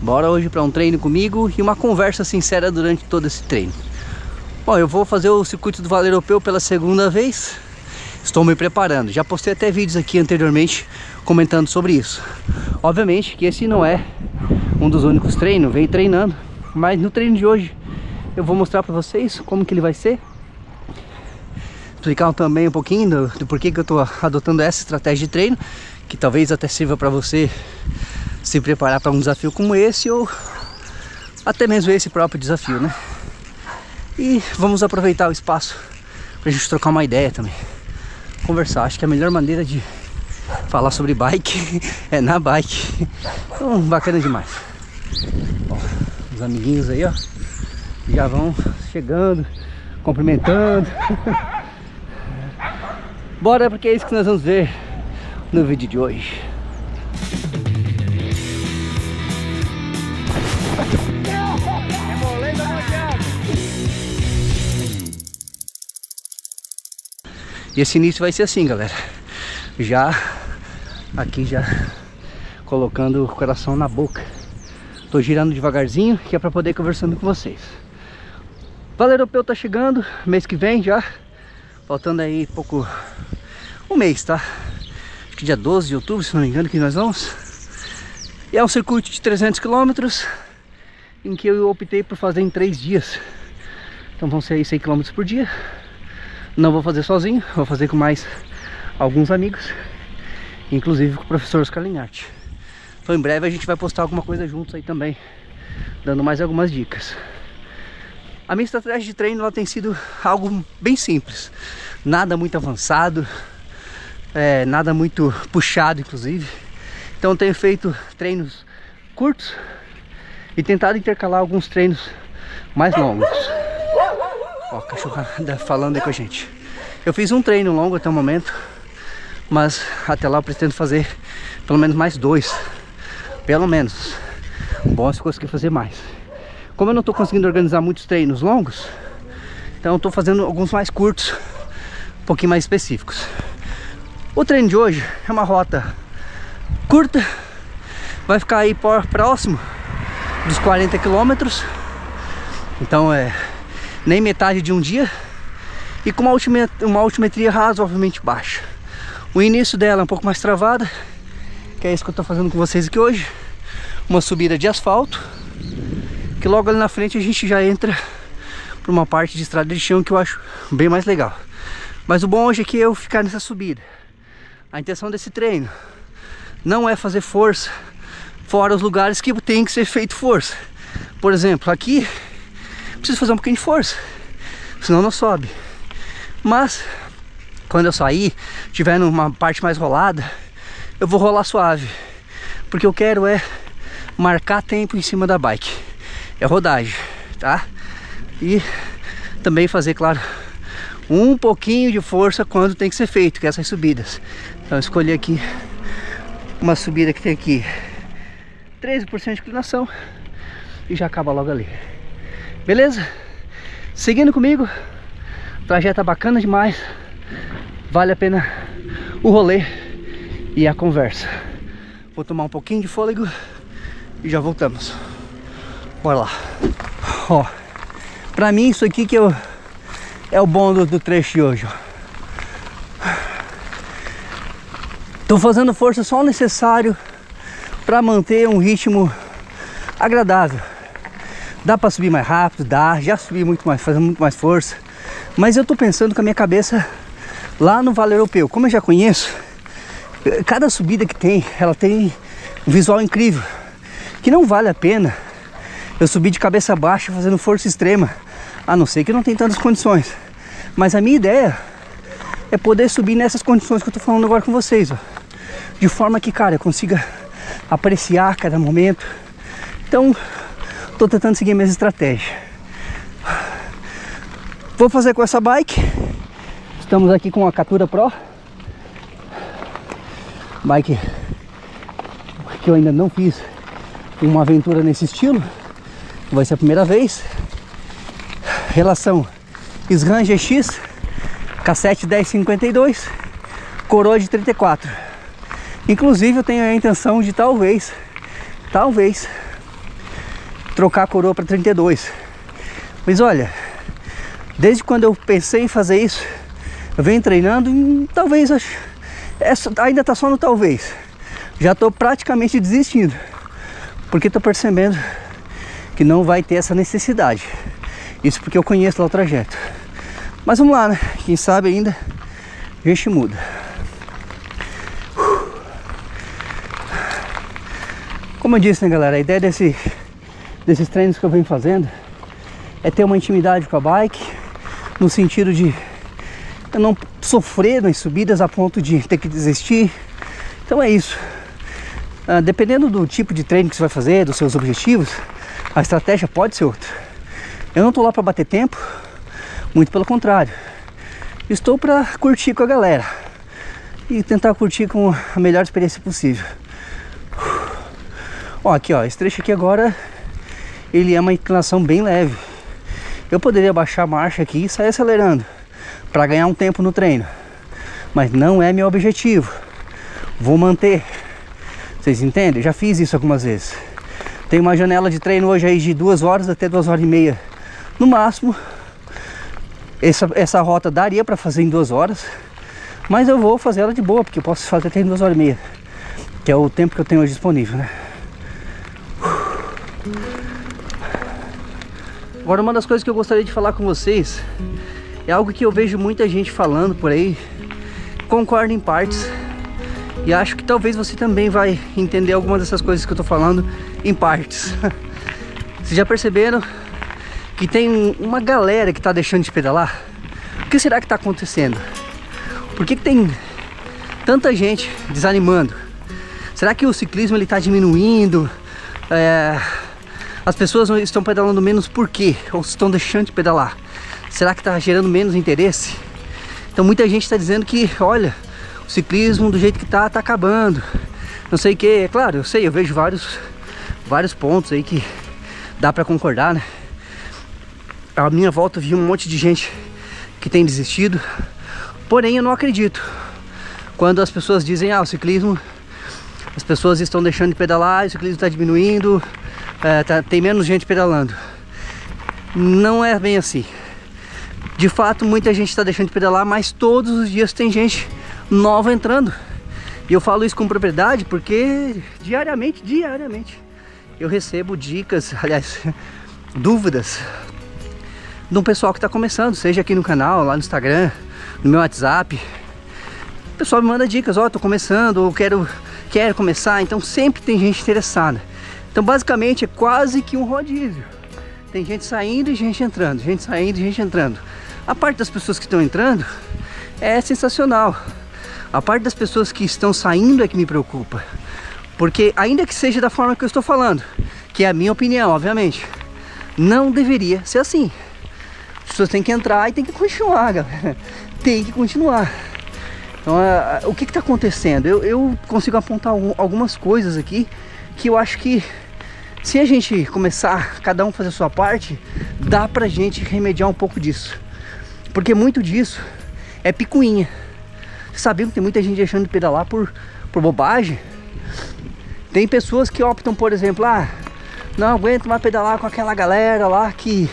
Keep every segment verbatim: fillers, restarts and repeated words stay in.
Bora hoje para um treino comigo e uma conversa sincera durante todo esse treino. Bom, eu vou fazer o circuito do Vale Europeu pela segunda vez. Estou me preparando, já postei até vídeos aqui anteriormente comentando sobre isso. Obviamente que esse não é um dos únicos treinos, venho treinando, mas no treino de hoje eu vou mostrar para vocês como que ele vai ser. Explicar também um pouquinho do, do porquê que eu estou adotando essa estratégia de treino, que talvez até sirva para você se preparar para um desafio como esse, ou até mesmo esse próprio desafio, né? E vamos aproveitar o espaço para a gente trocar uma ideia também, conversar. Acho que a melhor maneira de falar sobre bike é na bike. Então, bacana demais. Ó, os amiguinhos aí, ó, já vão chegando, cumprimentando. Bora, porque é isso que nós vamos ver no vídeo de hoje. E esse início vai ser assim, galera. Já aqui, já colocando o coração na boca. Tô girando devagarzinho, que é para poder ir conversando com vocês. Vale Europeu tá chegando, mês que vem já. Faltando aí pouco, um mês, tá? Acho que dia doze de outubro, se não me engano, que nós vamos. E é um circuito de trezentos quilômetros, em que eu optei por fazer em três dias. Então vão ser aí cem quilômetros por dia. Não vou fazer sozinho, vou fazer com mais alguns amigos, inclusive com o professor Oscar Linhart. Então em breve a gente vai postar alguma coisa juntos aí também, dando mais algumas dicas. A minha estratégia de treino ela tem sido algo bem simples, nada muito avançado, é, nada muito puxado inclusive. Então eu tenho feito treinos curtos e tentado intercalar alguns treinos mais longos. Ó, a cachorrada falando aí com a gente. Eu fiz um treino longo até o momento, mas até lá eu pretendo fazer pelo menos mais dois, pelo menos. Bom se conseguir fazer mais. Como eu não estou conseguindo organizar muitos treinos longos, então eu estou fazendo alguns mais curtos, um pouquinho mais específicos. O treino de hoje é uma rota curta, vai ficar aí por próximo dos quarenta quilômetros, então é nem metade de um dia, e com uma, altimet uma altimetria razoavelmente baixa. O início dela é um pouco mais travada, que é isso que eu estou fazendo com vocês aqui hoje. Uma subida de asfalto, que logo ali na frente a gente já entra para uma parte de estrada de chão que eu acho bem mais legal. Mas o bom hoje é que eu ficar nessa subida. A intenção desse treino não é fazer força fora os lugares que tem que ser feito força. Por exemplo, aqui preciso fazer um pouquinho de força, senão não sobe. Mas quando eu sair, tiver numa parte mais rolada, eu vou rolar suave, porque eu quero é marcar tempo em cima da bike. É rodagem, tá? E também fazer, claro, um pouquinho de força quando tem que ser feito, que é essas subidas. Então eu escolhi aqui uma subida que tem aqui treze por cento de inclinação e já acaba logo ali. Beleza? Seguindo comigo, o trajeto é bacana demais, vale a pena o rolê e a conversa. Vou tomar um pouquinho de fôlego e já voltamos. Bora lá. Ó, pra mim isso aqui que eu, é o bom do, do trecho de hoje, ó. Tô fazendo força só o necessário para manter um ritmo agradável. Dá para subir mais rápido, dá, já subi muito mais, fazendo muito mais força. Mas eu tô pensando com a minha cabeça lá no Vale Europeu. Como eu já conheço, cada subida que tem, ela tem um visual incrível, que não vale a pena eu subir de cabeça baixa fazendo força extrema, a não ser que eu não tenha tantas condições. Mas a minha ideia é poder subir nessas condições que eu tô falando agora com vocês, ó. De forma que, cara, eu consiga apreciar cada momento. Então, tô tentando seguir a mesma estratégia. Vou fazer com essa bike. Estamos aqui com a Katura Pro, bike que eu ainda não fiz uma aventura nesse estilo, vai ser a primeira vez. Relação SRAM G X, cassete dez cinquenta e dois, coroa de trinta e quatro. Inclusive eu tenho a intenção de talvez, talvez trocar a coroa para trinta e dois. Mas olha, desde quando eu pensei em fazer isso, eu venho treinando e talvez, acho, essa, ainda tá só no talvez. Já tô praticamente desistindo, porque tô percebendo que não vai ter essa necessidade. Isso porque eu conheço lá o trajeto. Mas vamos lá, né? Quem sabe ainda a gente muda. Como eu disse, né, galera, a ideia desse, desses treinos que eu venho fazendo é ter uma intimidade com a bike, no sentido de eu não sofrer nas subidas a ponto de ter que desistir. Então é isso. Ah, dependendo do tipo de treino que você vai fazer, dos seus objetivos, a estratégia pode ser outra. Eu não tô lá para bater tempo, muito pelo contrário. Estou para curtir com a galera e tentar curtir com a melhor experiência possível. Ó, aqui ó, esse trecho aqui agora, ele é uma inclinação bem leve. Eu poderia baixar a marcha aqui e sair acelerando para ganhar um tempo no treino, mas não é meu objetivo. Vou manter. Vocês entendem? Eu já fiz isso algumas vezes. Tem uma janela de treino hoje aí de duas horas até duas horas e meia no máximo. Essa, essa rota daria para fazer em duas horas, mas eu vou fazer ela de boa, porque eu posso fazer até em duas horas e meia, que é o tempo que eu tenho hoje disponível, né? Agora, uma das coisas que eu gostaria de falar com vocês é algo que eu vejo muita gente falando por aí, concordo em partes, e acho que talvez você também vai entender algumas dessas coisas que eu tô falando em partes. Vocês já perceberam que tem uma galera que tá deixando de pedalar? O que será que tá acontecendo? Por que que tem tanta gente desanimando? Será que o ciclismo ele tá diminuindo? É... As pessoas estão pedalando menos por quê? Ou estão deixando de pedalar? Será que está gerando menos interesse? Então muita gente está dizendo que, olha, o ciclismo do jeito que está, está acabando. Não sei o que, é claro, eu sei, eu vejo vários, vários pontos aí que dá para concordar, né? À minha volta eu vi um monte de gente que tem desistido, porém eu não acredito. Quando as pessoas dizem, ah, o ciclismo, as pessoas estão deixando de pedalar, o ciclismo está diminuindo, É, tá, tem menos gente pedalando. Não é bem assim. De fato, muita gente está deixando de pedalar, mas todos os dias tem gente nova entrando. E eu falo isso com propriedade porque diariamente, diariamente eu recebo dicas, aliás, dúvidas de um pessoal que está começando, seja aqui no canal, lá no Instagram, no meu WhatsApp. O pessoal me manda dicas, ó, oh, tô começando, ou quero, quero começar, então sempre tem gente interessada. Então basicamente é quase que um rodízio. Tem gente saindo e gente entrando, gente saindo e gente entrando. A parte das pessoas que estão entrando é sensacional. A parte das pessoas que estão saindo é que me preocupa. Porque ainda que seja da forma que eu estou falando, que é a minha opinião, obviamente, não deveria ser assim. As pessoas têm que entrar e tem que continuar, galera. Tem que continuar. Então uh, o que está acontecendo? Eu, eu consigo apontar algumas coisas aqui que eu acho que se a gente começar, cada um fazer a sua parte, dá pra gente remediar um pouco disso. Porque muito disso é picuinha. Vocês sabiam que tem muita gente deixando de pedalar por, por bobagem? Tem pessoas que optam, por exemplo, ah, não aguento mais pedalar com aquela galera lá que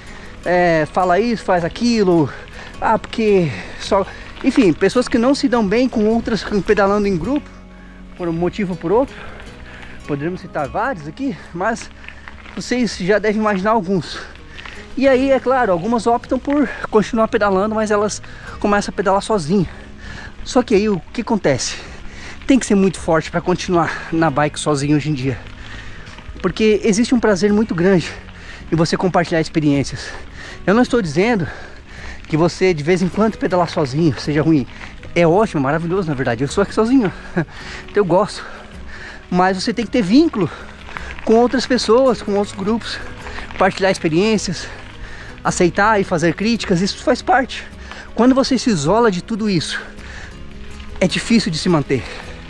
é, fala isso, faz aquilo. Ah, porque só... Enfim, pessoas que não se dão bem com outras pedalando em grupo, por um motivo ou por outro. Poderíamos citar vários aqui, mas vocês já devem imaginar alguns. E aí, é claro, algumas optam por continuar pedalando, mas elas começam a pedalar sozinhas. Só que aí o que acontece? Tem que ser muito forte para continuar na bike sozinho hoje em dia. Porque existe um prazer muito grande em você compartilhar experiências. Eu não estou dizendo que você de vez em quando pedalar sozinho seja ruim. É ótimo, maravilhoso na verdade. Eu sou aqui sozinho, então eu gosto. Mas você tem que ter vínculo com outras pessoas, com outros grupos, compartilhar experiências, aceitar e fazer críticas, isso faz parte. Quando você se isola de tudo isso, é difícil de se manter.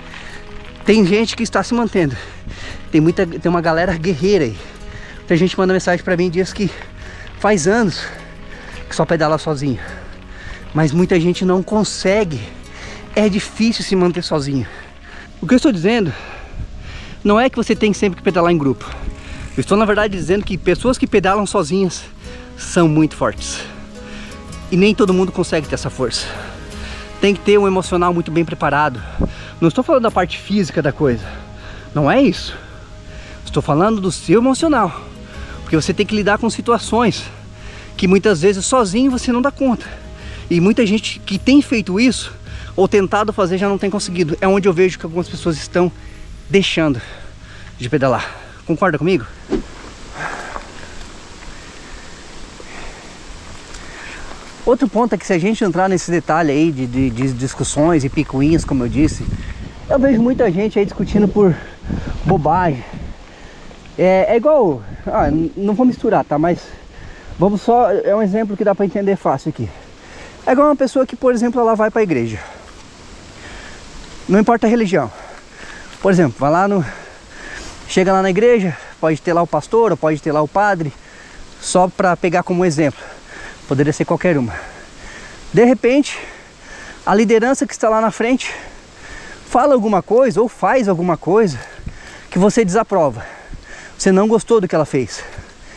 Tem gente que está se mantendo, tem, muita, tem uma galera guerreira aí. Tem gente que manda mensagem pra mim e diz que faz anos que só pedala sozinho, mas muita gente não consegue, é difícil se manter sozinho. O que eu estou dizendo não é que você tem sempre que pedalar em grupo. Eu estou na verdade dizendo que pessoas que pedalam sozinhas são muito fortes. E nem todo mundo consegue ter essa força. Tem que ter um emocional muito bem preparado. Não estou falando da parte física da coisa. Não é isso. Estou falando do seu emocional. Porque você tem que lidar com situações que muitas vezes sozinho você não dá conta. E muita gente que tem feito isso, ou tentado fazer, já não tem conseguido. É onde eu vejo que algumas pessoas estão deixando de pedalar. Concorda comigo? Outro ponto é que se a gente entrar nesse detalhe aí de, de, de discussões e picuinhas, como eu disse, eu vejo muita gente aí discutindo por bobagem. É, é igual... Ah, não vou misturar, tá? Mas vamos só... É um exemplo que dá pra entender fácil aqui. É igual uma pessoa que, por exemplo, ela vai pra igreja. Não importa a religião. Por exemplo, vai lá no... Chega lá na igreja, pode ter lá o pastor, ou pode ter lá o padre. Só pra pegar como exemplo. Poderia ser qualquer uma. De repente, a liderança que está lá na frente fala alguma coisa ou faz alguma coisa que você desaprova. Você não gostou do que ela fez.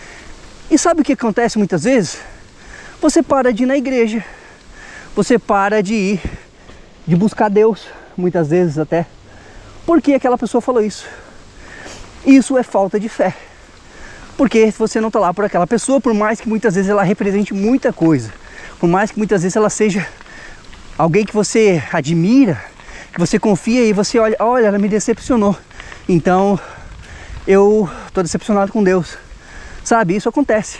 E sabe o que acontece muitas vezes? Você para de ir na igreja. Você para de ir, de buscar Deus, muitas vezes até. Porque aquela pessoa falou isso. Isso é falta de fé. Porque você não está lá por aquela pessoa, por mais que muitas vezes ela represente muita coisa. Por mais que muitas vezes ela seja alguém que você admira, que você confia e você olha, olha, ela me decepcionou. Então, eu estou decepcionado com Deus. Sabe, isso acontece.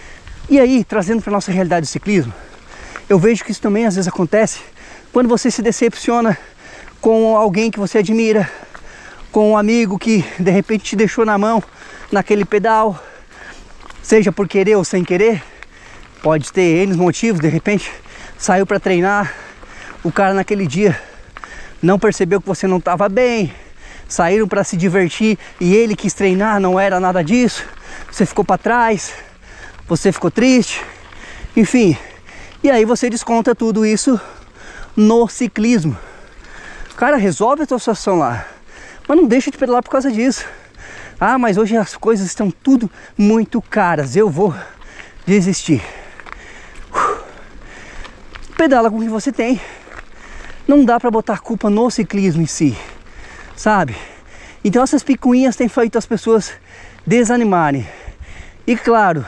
E aí, trazendo para a nossa realidade do ciclismo, eu vejo que isso também às vezes acontece quando você se decepciona com alguém que você admira, com um amigo que de repente te deixou na mão naquele pedal, seja por querer ou sem querer. Pode ter N motivos, de repente saiu para treinar, o cara naquele dia não percebeu que você não estava bem, saíram para se divertir e ele quis treinar, não era nada disso, você ficou para trás, você ficou triste, enfim, e aí você desconta tudo isso no ciclismo. Cara, resolve a tua situação lá, mas não deixa de pedalar por causa disso. Ah, mas hoje as coisas estão tudo muito caras, eu vou desistir. Uh. Pedala com o que você tem. Não dá pra botar culpa no ciclismo em si, sabe? Então essas picuinhas têm feito as pessoas desanimarem. E claro,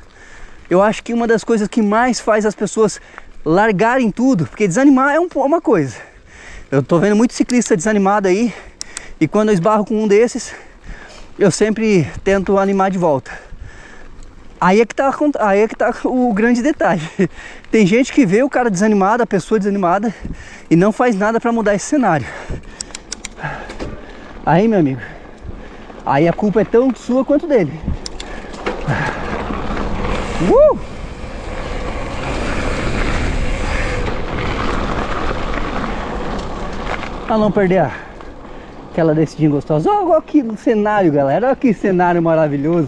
eu acho que uma das coisas que mais faz as pessoas largarem tudo, porque desanimar é um, uma coisa. Eu tô vendo muito ciclista desanimado aí, e quando eu esbarro com um desses, eu sempre tento animar de volta. Aí é que tá, aí é que tá o grande detalhe. Tem gente que vê o cara desanimado, a pessoa desanimada, e não faz nada para mudar esse cenário. Aí, meu amigo, aí a culpa é tão sua quanto dele. Uh! Pra não perder a, aquela descidinha gostosa. Olha que cenário, galera. Olha que cenário maravilhoso.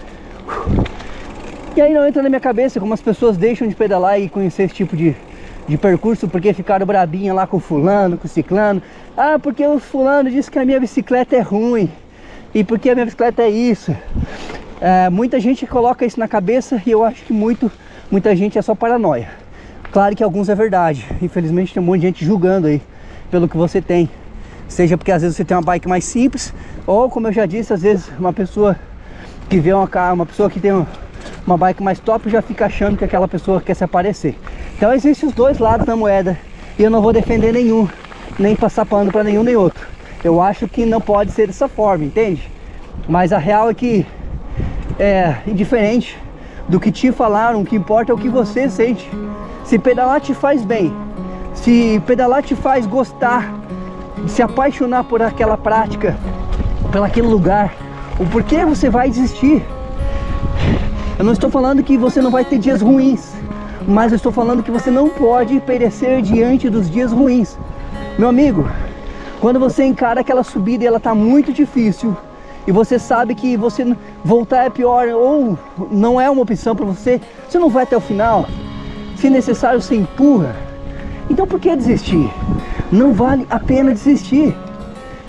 E aí não entra na minha cabeça como as pessoas deixam de pedalar e conhecer esse tipo de, de percurso porque ficaram brabinha lá com o fulano, com o ciclano. Ah, porque o fulano disse que a minha bicicleta é ruim. E porque a minha bicicleta é isso. É, muita gente coloca isso na cabeça e eu acho que muito, muita gente é só paranoia. Claro que alguns é verdade. Infelizmente tem um monte de gente julgando aí pelo que você tem. Seja porque às vezes você tem uma bike mais simples, ou como eu já disse, às vezes uma pessoa que vê uma, uma pessoa que tem uma, uma bike mais top já fica achando que aquela pessoa quer se aparecer. Então existem os dois lados da moeda e eu não vou defender nenhum, nem passar pano para nenhum nem outro. Eu acho que não pode ser dessa forma, entende? Mas a real é que é indiferente do que te falaram, o que importa é o que você sente. Se pedalar te faz bem, se pedalar te faz gostar, se apaixonar por aquela prática, por aquele lugar, o porquê você vai desistir? Eu não estou falando que você não vai ter dias ruins, mas eu estou falando que você não pode perecer diante dos dias ruins. Meu amigo, quando você encara aquela subida e ela está muito difícil, e você sabe que você voltar é pior ou não é uma opção para você, você não vai até o final. Se necessário, você empurra. Então por que desistir? Não vale a pena desistir.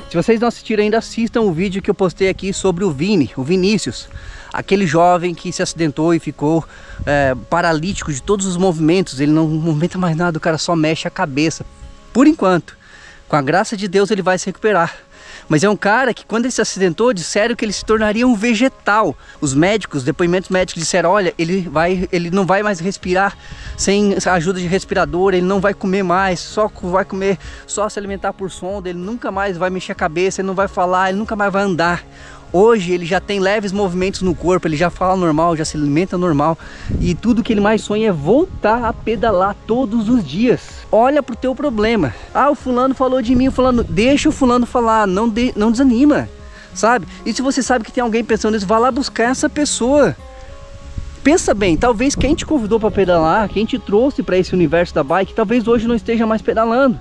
Se vocês não assistiram ainda, assistam o vídeo que eu postei aqui sobre o Vini, o Vinícius. Aquele jovem que se acidentou e ficou é, paralítico de todos os movimentos. Ele não movimenta mais nada, o cara só mexe a cabeça. Por enquanto, com a graça de Deus ele vai se recuperar. Mas é um cara que quando ele se acidentou, disseram que ele se tornaria um vegetal. Os médicos, depoimentos médicos disseram, olha, ele, vai, ele não vai mais respirar sem a ajuda de respirador, ele não vai comer mais, só vai comer, só se alimentar por sonda, ele nunca mais vai mexer a cabeça, ele não vai falar, ele nunca mais vai andar. Hoje ele já tem leves movimentos no corpo, ele já fala normal, já se alimenta normal. E tudo que ele mais sonha é voltar a pedalar todos os dias. Olha pro teu problema. Ah, o fulano falou de mim, o fulano... Deixa o fulano falar, não, de... não desanima, sabe? E se você sabe que tem alguém pensando nisso, vá lá buscar essa pessoa. Pensa bem, talvez quem te convidou para pedalar, quem te trouxe para esse universo da bike, talvez hoje não esteja mais pedalando.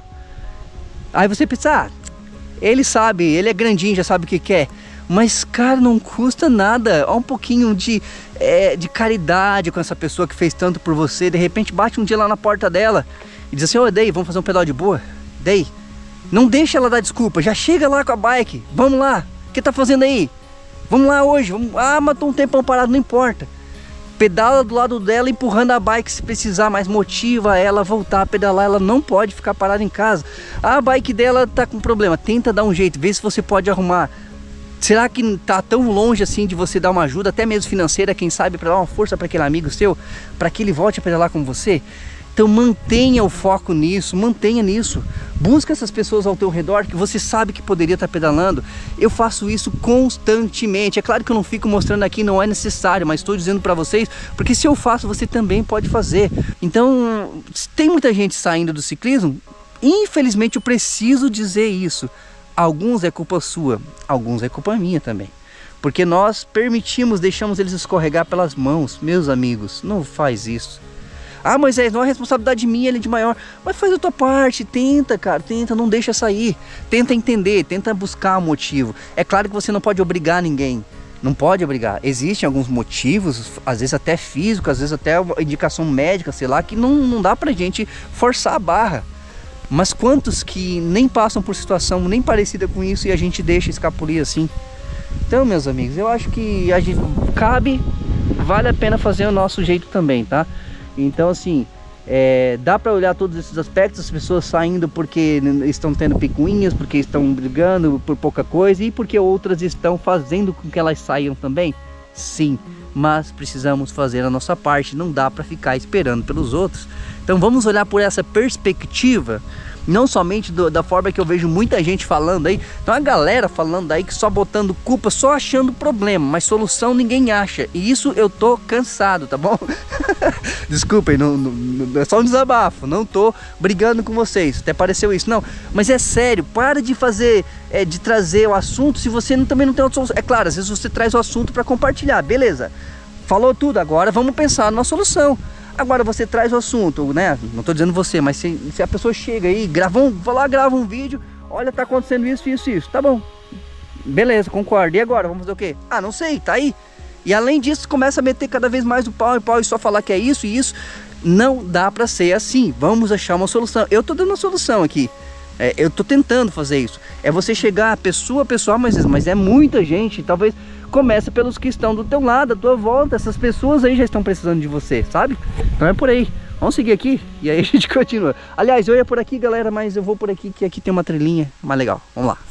Aí você pensa, ah, ele sabe, ele é grandinho, já sabe o que quer. Mas, cara, não custa nada. Ó, um pouquinho de, é, de caridade com essa pessoa que fez tanto por você. De repente bate um dia lá na porta dela e diz assim, ô, Day, vamos fazer um pedal de boa? Day, não deixa ela dar desculpa, já chega lá com a bike. Vamos lá, o que tá fazendo aí? Vamos lá hoje, vamos... Ah, mas tô um tempão parado, não importa. Pedala do lado dela, empurrando a bike se precisar, mas motiva ela a voltar a pedalar. Ela não pode ficar parada em casa. Ah, a bike dela tá com problema, tenta dar um jeito, vê se você pode arrumar. Será que tá tão longe assim de você dar uma ajuda, até mesmo financeira, quem sabe, para dar uma força para aquele amigo seu, para que ele volte a pedalar com você? Então mantenha o foco nisso, mantenha nisso. Busca essas pessoas ao teu redor que você sabe que poderia estar pedalando. Eu faço isso constantemente. É claro que eu não fico mostrando aqui, não é necessário, mas estou dizendo para vocês, porque se eu faço, você também pode fazer. Então, se tem muita gente saindo do ciclismo, infelizmente eu preciso dizer isso. Alguns é culpa sua, alguns é culpa minha também. Porque nós permitimos, deixamos eles escorregar pelas mãos. Meus amigos, não faz isso. Ah, Moisés, não é responsabilidade minha, ele é de maior. Mas faz a tua parte, tenta, cara, tenta, não deixa sair. Tenta entender, tenta buscar um motivo. É claro que você não pode obrigar ninguém. Não pode obrigar. Existem alguns motivos, às vezes até físicos, às vezes até indicação médica, sei lá, que não, não dá pra gente forçar a barra. Mas quantos que nem passam por situação nem parecida com isso e a gente deixa escapulir assim? Então, meus amigos, eu acho que a gente cabe, vale a pena fazer o nosso jeito também, tá? Então, assim, é, dá para olhar todos esses aspectos, as pessoas saindo porque estão tendo picuinhas, porque estão brigando por pouca coisa e porque outras estão fazendo com que elas saiam também. Sim, mas precisamos fazer a nossa parte, não dá para ficar esperando pelos outros. Então vamos olhar por essa perspectiva, não somente do, da forma que eu vejo muita gente falando aí. Então a galera falando aí que só botando culpa, só achando problema, mas solução ninguém acha. E isso eu tô cansado, tá bom? Desculpem, não, não, é só um desabafo, não tô brigando com vocês, até pareceu isso, não. Mas é sério, para de fazer, é, de trazer o assunto se você não, também não tem outra solução. É claro, às vezes você traz o assunto para compartilhar, beleza. Falou tudo, agora vamos pensar numa solução. Agora você traz o assunto, né? Não tô dizendo você, mas se, se a pessoa chega aí, grava um, vai lá, grava um vídeo, olha, tá acontecendo isso, isso, isso, tá bom. Beleza, concordo. E agora, vamos fazer o quê? Ah, não sei, tá aí. E além disso, começa a meter cada vez mais o pau e pau e só falar que é isso e isso. Não dá pra ser assim. Vamos achar uma solução. Eu tô dando uma solução aqui. É, eu tô tentando fazer isso. É você chegar pessoa a pessoa, mas, mas é muita gente, talvez... Começa pelos que estão do teu lado, à tua volta. Essas pessoas aí já estão precisando de você, sabe? Então é por aí. Vamos seguir aqui e aí a gente continua. Aliás, eu ia por aqui, galera, mas eu vou por aqui, que aqui tem uma trilhinha mais legal. Vamos lá.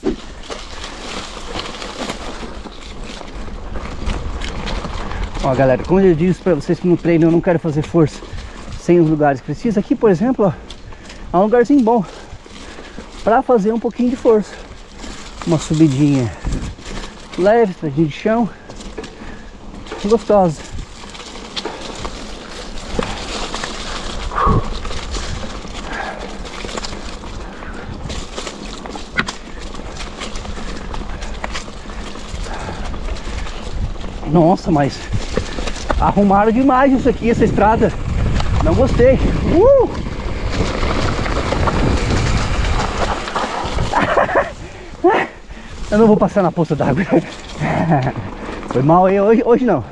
Ó, galera, como eu disse pra vocês que no treino eu não quero fazer força sem os lugares que precisa. Aqui, por exemplo, ó, é um lugarzinho bom pra fazer um pouquinho de força. Uma subidinha leve, estradinha de chão, gostosa. Nossa, mas arrumaram demais isso aqui, essa estrada. Não gostei. Uh! Eu não vou passar na poça d'água. Foi mal aí, hoje, hoje não.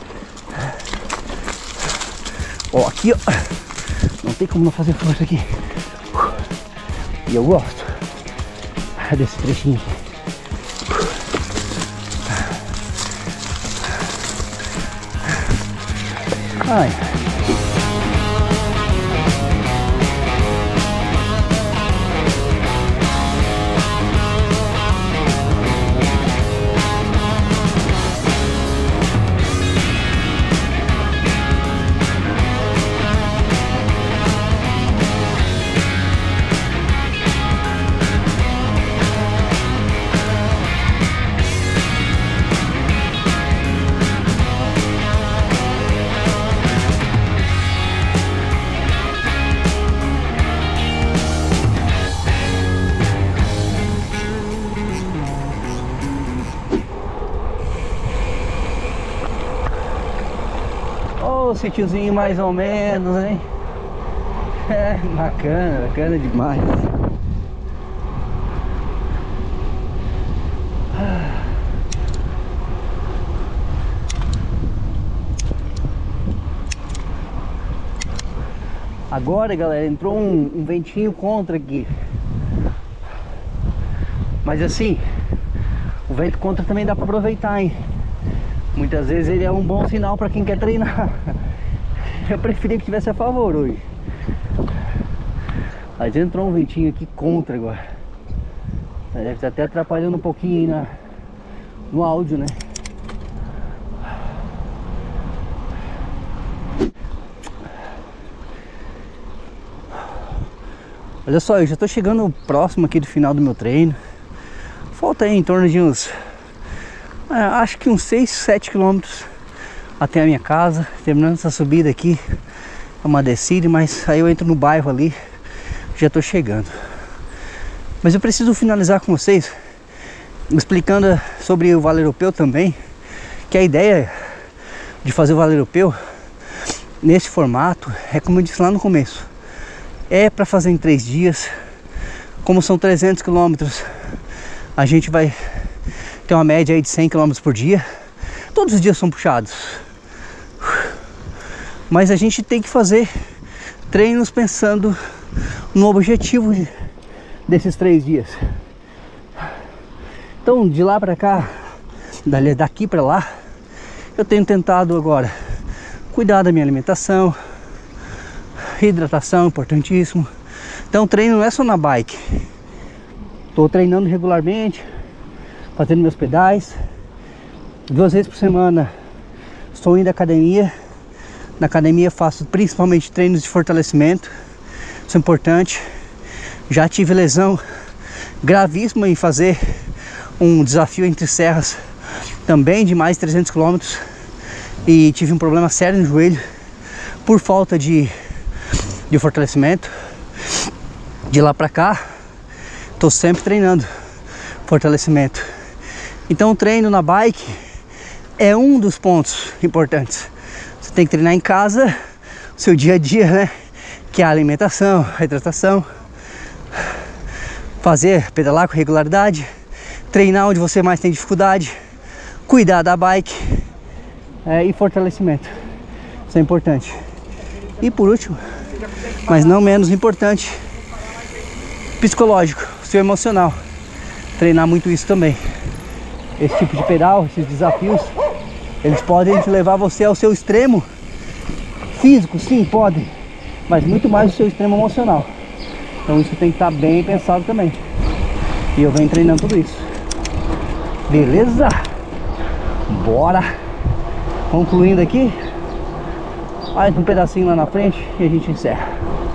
Ó, aqui, ó. Não tem como não fazer força aqui. E eu gosto desse trechinho aqui. Ai. O sítiozinho mais ou menos, hein? É, bacana, bacana demais. Agora, galera, entrou um, um ventinho contra aqui. Mas assim, o vento contra também dá pra aproveitar, hein? Muitas vezes ele é um bom sinal para quem quer treinar. Eu preferia que tivesse a favor hoje. Mas entrou um ventinho aqui contra agora. Deve estar até atrapalhando um pouquinho aí na, no áudio, né? Olha só, eu já estou chegando próximo aqui do final do meu treino. Falta aí em torno de uns... É, acho que uns seis, sete quilômetros até a minha casa. Terminando essa subida aqui, é uma descida, mas aí eu entro no bairro ali, já tô chegando. Mas eu preciso finalizar com vocês explicando sobre o Vale Europeu também, que a ideia de fazer o Vale Europeu nesse formato é, como eu disse lá no começo, é para fazer em três dias. Como são trezentos quilômetros, a gente vai tem uma média aí de cem quilômetros por dia. Todos os dias são puxados, mas a gente tem que fazer treinos pensando no objetivo desses três dias. Então, de lá para cá, daqui para lá, eu tenho tentado agora cuidar da minha alimentação, hidratação, importantíssimo. Então, o treino não é só na bike. Estou treinando regularmente, fazendo meus pedais. Duas vezes por semana estou indo à academia. Na academia faço principalmente treinos de fortalecimento. Isso é importante. Já tive lesão gravíssima em fazer um desafio entre serras, também de mais de trezentos quilômetros, e tive um problema sério no joelho por falta de, de fortalecimento. De lá pra cá estou sempre treinando fortalecimento. Então o treino na bike é um dos pontos importantes. Você tem que treinar em casa, o seu dia a dia, né? Que é a alimentação, a hidratação, fazer, pedalar com regularidade, treinar onde você mais tem dificuldade, cuidar da bike, é, e fortalecimento. Isso é importante. E por último, mas não menos importante, psicológico, seu emocional. Treinar muito isso também. Esse tipo de pedal, esses desafios, eles podem te levar você ao seu extremo físico, sim, podem, mas muito mais o seu extremo emocional. Então isso tem que estar bem pensado também. E eu venho treinando tudo isso. Beleza? Bora! Concluindo aqui, mais um pedacinho lá na frente e a gente encerra.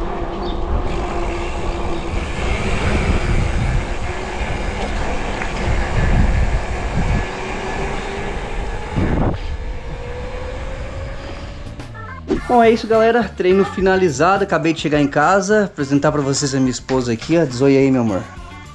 Bom, é isso, galera, treino finalizado, acabei de chegar em casa, apresentar pra vocês a minha esposa aqui, ó, diz oi aí, meu amor.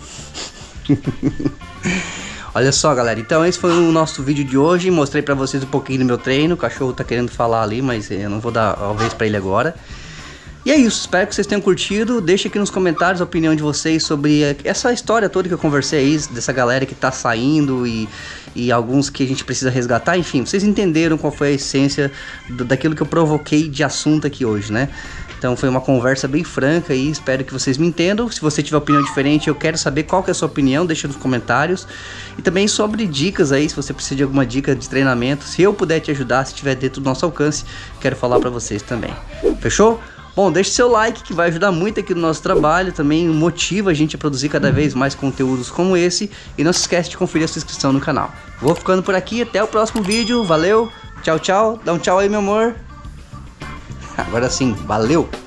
Olha só, galera, então esse foi o nosso vídeo de hoje, mostrei pra vocês um pouquinho do meu treino, o cachorro tá querendo falar ali, mas eu não vou dar a vez pra ele agora. E é isso, espero que vocês tenham curtido, deixa aqui nos comentários a opinião de vocês sobre essa história toda que eu conversei aí, dessa galera que tá saindo e, e alguns que a gente precisa resgatar, enfim, vocês entenderam qual foi a essência do, daquilo que eu provoquei de assunto aqui hoje, né? Então foi uma conversa bem franca e espero que vocês me entendam. Se você tiver opinião diferente, eu quero saber qual que é a sua opinião, deixa nos comentários. E também sobre dicas aí, se você precisa de alguma dica de treinamento, se eu puder te ajudar, se estiver dentro do nosso alcance, quero falar para vocês também. Fechou? Bom, deixe seu like que vai ajudar muito aqui no nosso trabalho, também motiva a gente a produzir cada vez mais conteúdos como esse. E não se esquece de conferir a sua inscrição no canal. Vou ficando por aqui, até o próximo vídeo, valeu, tchau, tchau, dá um tchau aí meu amor. Agora sim, valeu!